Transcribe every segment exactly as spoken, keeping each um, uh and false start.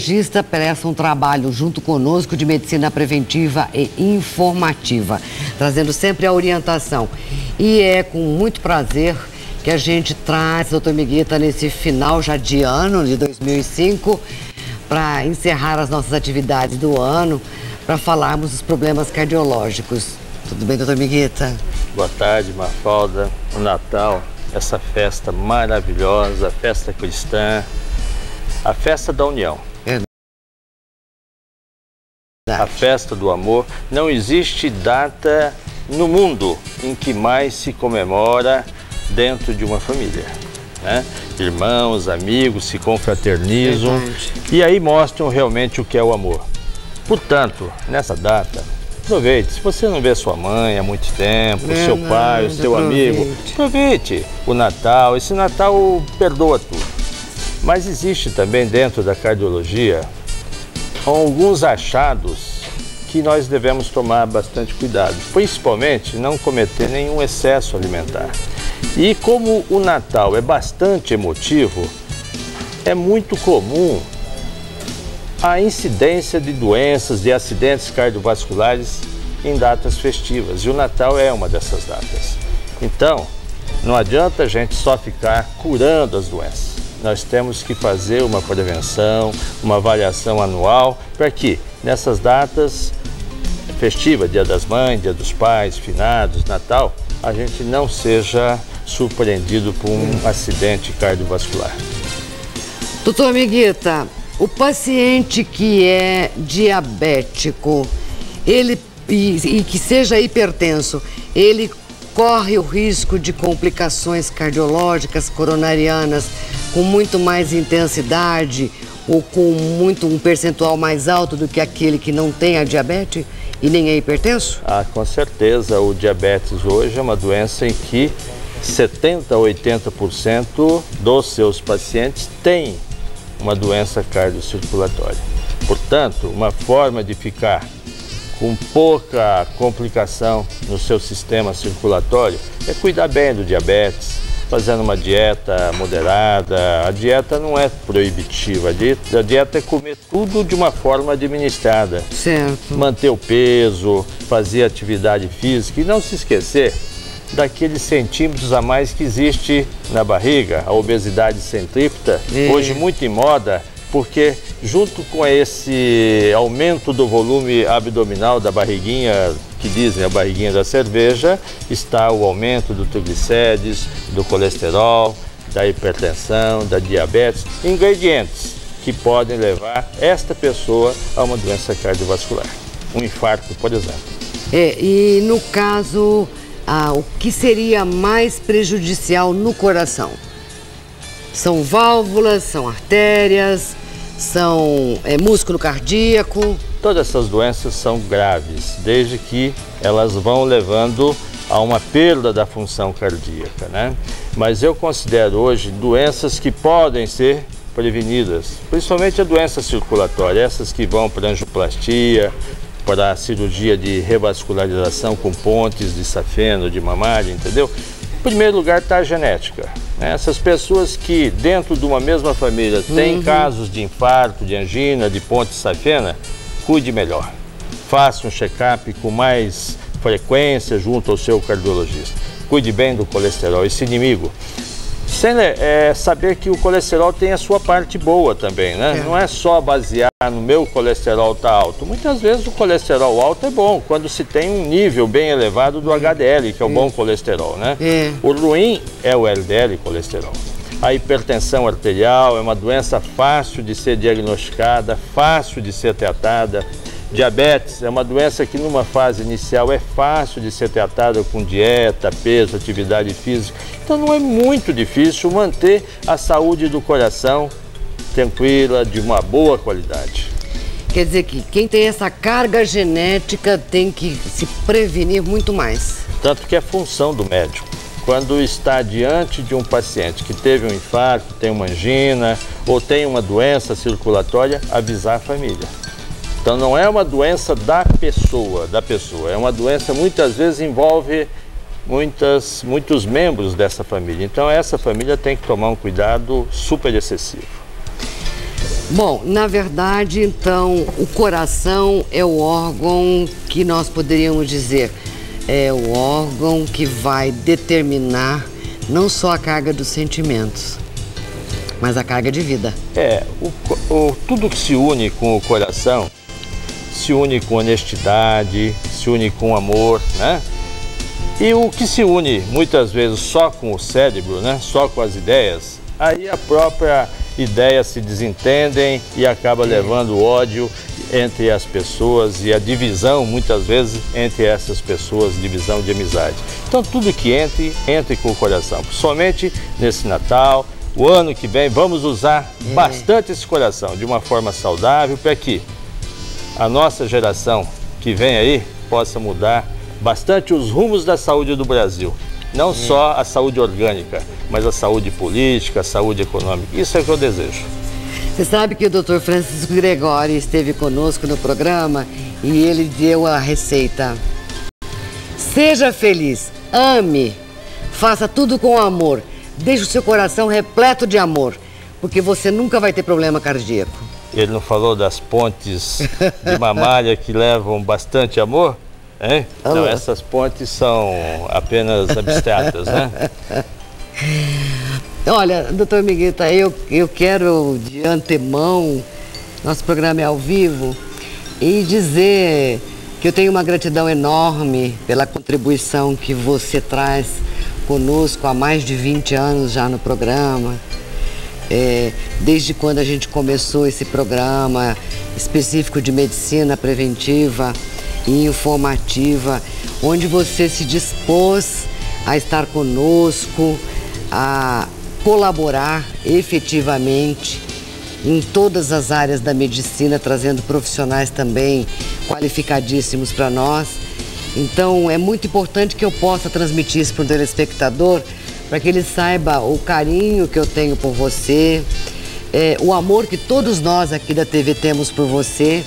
cardiologista presta um trabalho junto conosco de medicina preventiva e informativa, trazendo sempre a orientação. E é com muito prazer que a gente traz, doutor Miguita, nesse final já de ano, de dois mil e cinco, para encerrar as nossas atividades do ano, para falarmos dos problemas cardiológicos. Tudo bem, doutor Miguita? Boa tarde, Mafalda. O Natal, essa festa maravilhosa, a festa cristã, a festa da união. É. A festa do amor. Não existe data no mundo em que mais se comemora dentro de uma família, né? Irmãos, amigos se confraternizam. Verdade. E aí mostram realmente o que é o amor. Portanto, nessa data, aproveite. Se você não vê sua mãe há muito tempo, o seu pai, o seu amigo, aproveite o Natal. Esse Natal perdoa tudo. Mas existe também dentro da cardiologia alguns achados que nós devemos tomar bastante cuidado, principalmente não cometer nenhum excesso alimentar. E como o Natal é bastante emotivo, é muito comum a incidência de doenças, de acidentes cardiovasculares em datas festivas. E o Natal é uma dessas datas. Então, não adianta a gente só ficar curando as doenças. Nós temos que fazer uma prevenção, uma avaliação anual, para que nessas datas festivas, Dia das Mães, Dia dos Pais, Finados, Natal, a gente não seja surpreendido por um acidente cardiovascular. Doutor Miguita, o paciente que é diabético, ele e, e que seja hipertenso, ele corre o risco de complicações cardiológicas, coronarianas, com muito mais intensidade ou com muito, um percentual mais alto do que aquele que não tem a diabetes e nem é hipertenso? Ah, com certeza. O diabetes hoje é uma doença em que setenta a oitenta por cento dos seus pacientes têm uma doença cardiocirculatória. Portanto, uma forma de ficar com pouca complicação no seu sistema circulatório é cuidar bem do diabetes, fazendo uma dieta moderada. A dieta não é proibitiva, a dieta, a dieta é comer tudo de uma forma administrada. Certo. Manter o peso, fazer atividade física e não se esquecer daqueles centímetros a mais que existe na barriga, a obesidade centrípeta, é. Hoje muito em moda, porque junto com esse aumento do volume abdominal da barriguinha, que dizem a barriguinha da cerveja, está o aumento do triglicérides, do colesterol, da hipertensão, da diabetes, ingredientes que podem levar esta pessoa a uma doença cardiovascular, um infarto, por exemplo. É, e no caso, ah, o que seria mais prejudicial no coração? São válvulas, são artérias, são é, músculo cardíaco? Todas essas doenças são graves, desde que elas vão levando a uma perda da função cardíaca, né? Mas eu considero hoje doenças que podem ser prevenidas, principalmente a doença circulatória, essas que vão para angioplastia, para a cirurgia de revascularização com pontes de safeno, de mamária, entendeu? Em primeiro lugar está a genética. Essas pessoas que dentro de uma mesma família têm uhum. casos de infarto, de angina, de ponte safena, cuide melhor. Faça um check-up com mais frequência junto ao seu cardiologista. Cuide bem do colesterol, esse inimigo. Sem é, saber que o colesterol tem a sua parte boa também, né? É. Não é só basear no meu colesterol tá alto. Muitas vezes o colesterol alto é bom, quando se tem um nível bem elevado do H D L, que é o é. bom colesterol, né? É. O ruim é o L D L, colesterol. A hipertensão arterial é uma doença fácil de ser diagnosticada, fácil de ser tratada. Diabetes é uma doença que numa fase inicial é fácil de ser tratada com dieta, peso, atividade física. Então não é muito difícil manter a saúde do coração tranquila, de uma boa qualidade. Quer dizer que quem tem essa carga genética tem que se prevenir muito mais. Tanto que é função do médico. Quando está diante de um paciente que teve um infarto, tem uma angina ou tem uma doença circulatória, avisar a família. Então não é uma doença da pessoa, da pessoa, é uma doença muitas vezes envolve muitas, muitos membros dessa família. Então essa família tem que tomar um cuidado super excessivo. Bom, na verdade, então, o coração é o órgão que nós poderíamos dizer, é o órgão que vai determinar não só a carga dos sentimentos, mas a carga de vida. É, o, o, tudo que se une com o coração, se une com honestidade, se une com amor, né? E o que se une muitas vezes só com o cérebro, né? Só com as ideias, aí a própria ideia se desentendem e acaba levando ódio entre as pessoas e a divisão muitas vezes entre essas pessoas, divisão de amizade. Então tudo que entre, entre com o coração. Somente nesse Natal, o ano que vem, vamos usar é. bastante esse coração de uma forma saudável para que a nossa geração que vem aí possa mudar bastante os rumos da saúde do Brasil. Não é. só a saúde orgânica, mas a saúde política, a saúde econômica. Isso é o que eu desejo. Você sabe que o doutor Francisco Gregório esteve conosco no programa e ele deu a receita. Seja feliz, ame, faça tudo com amor, deixe o seu coração repleto de amor, porque você nunca vai ter problema cardíaco. Ele não falou das pontes de mamária que levam bastante amor? Hein? Então essas pontes são apenas abstratas, né? Olha, doutor Miguita, eu, eu quero de antemão, nosso programa é ao vivo, e dizer que eu tenho uma gratidão enorme pela contribuição que você traz conosco há mais de vinte anos já no programa. É, desde quando a gente começou esse programa específico de medicina preventiva e informativa, onde você se dispôs a estar conosco, a colaborar efetivamente em todas as áreas da medicina, trazendo profissionais também qualificadíssimos para nós. Então é muito importante que eu possa transmitir isso para o telespectador, para que ele saiba o carinho que eu tenho por você, é, o amor que todos nós aqui da T V temos por você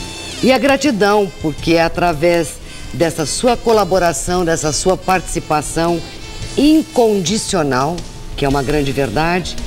e a gratidão, porque é através dessa sua colaboração, dessa sua participação incondicional, que é uma grande verdade,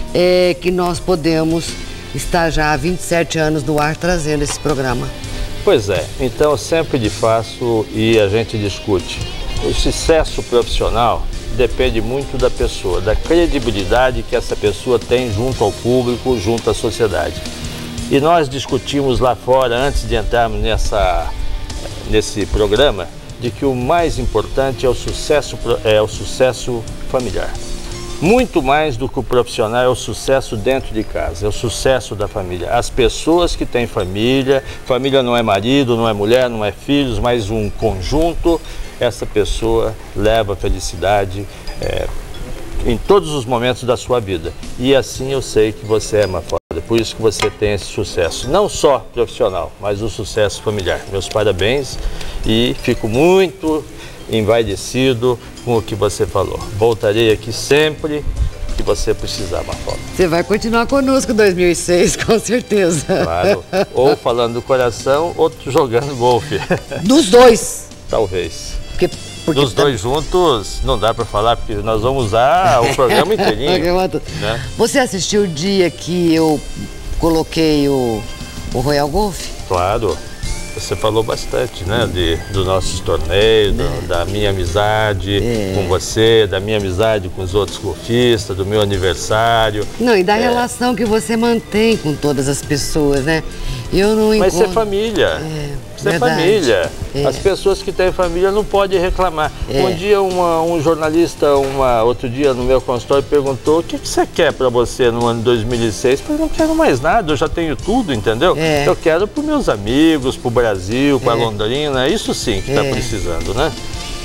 é, que nós podemos estar já há vinte e sete anos no ar trazendo esse programa. Pois é, então eu sempre lhe faço e a gente discute. O sucesso profissional depende muito da pessoa, da credibilidade que essa pessoa tem junto ao público, junto à sociedade. E nós discutimos lá fora, antes de entrarmos nessa, nesse programa, de que o mais importante é o sucesso, é o sucesso familiar. Muito mais do que o profissional é o sucesso dentro de casa, é o sucesso da família. As pessoas que têm família, família não é marido, não é mulher, não é filhos, mas um conjunto, essa pessoa leva felicidade é, em todos os momentos da sua vida. E assim eu sei que você é uma foda, por isso que você tem esse sucesso, não só profissional, mas o sucesso familiar. Meus parabéns e fico muito envaidecido com o que você falou. Voltarei aqui sempre que você precisar, Mafalda. Você vai continuar conosco em dois mil e seis, com certeza. Claro, ou falando do coração, ou jogando golfe. Dos dois. Talvez. Porque, porque Dos dois tá... juntos, não dá para falar, porque nós vamos usar o programa inteirinho. Né? Você assistiu o dia que eu coloquei o, o Royal Golf? Claro. Você falou bastante, né, de, dos nossos torneios, é. do, da minha amizade é. com você, da minha amizade com os outros golfistas, do meu aniversário. Não, e da é. relação que você mantém com todas as pessoas, né? Eu não Mas encontro... ser família, é, ser verdade. família. É. As pessoas que têm família não podem reclamar. É. Um dia uma, um jornalista, uma, outro dia no meu consultório, perguntou o que, que você quer para você no ano dois mil e seis? Eu falei, não quero mais nada, eu já tenho tudo, entendeu? É. Eu quero para os meus amigos, para o Brasil, para é. Londrina, isso sim que está é. precisando, né?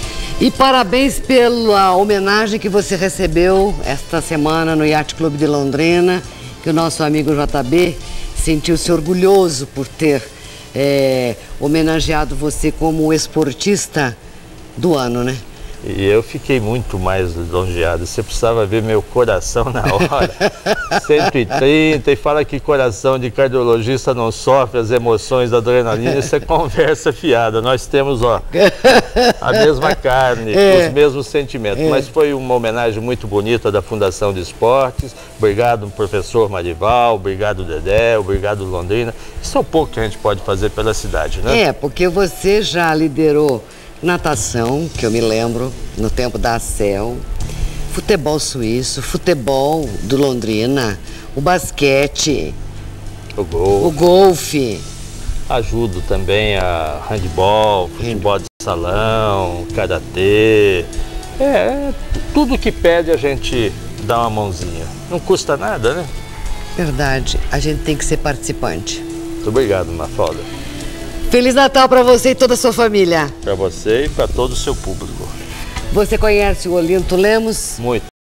E parabéns pela homenagem que você recebeu esta semana no Yacht Clube de Londrina, que o nosso amigo J B sentiu-se orgulhoso por ter é, homenageado você como esportista do ano, né? E eu fiquei muito mais lisonjeado. Você precisava ver meu coração na hora. cento e trinta, e fala que coração de cardiologista não sofre as emoções da adrenalina. Isso é conversa fiada. Nós temos, ó, a mesma carne, é. os mesmos sentimentos. É. Mas foi uma homenagem muito bonita da Fundação de Esportes. Obrigado, professor Marival. Obrigado, Dedé. Obrigado, Londrina. Isso é o pouco que a gente pode fazer pela cidade, né? É, porque você já liderou natação, que eu me lembro, no tempo da A C E L, futebol suíço, futebol do Londrina, o basquete, o golfe. O golfe. Ajudo também a handball, futebol de salão, karatê. É, tudo que pede a gente dá uma mãozinha. Não custa nada, né? Verdade, a gente tem que ser participante. Muito obrigado, Mafalda. Feliz Natal para você e toda a sua família. Para você e para todo o seu público. Você conhece o Olinto Lemos? Muito.